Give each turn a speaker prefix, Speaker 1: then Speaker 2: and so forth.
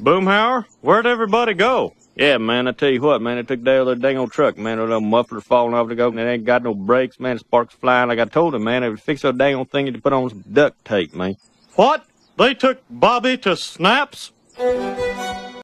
Speaker 1: Boomhauer, where'd everybody go? Yeah, man, I tell you what, man, they took down their dang old truck, man, with a muffler falling off the go, and they ain't got no brakes, man, sparks flying. Like I told them, man, they would fix their dang old thing to put on some duct tape, man. What? They took Bobby to Snapz?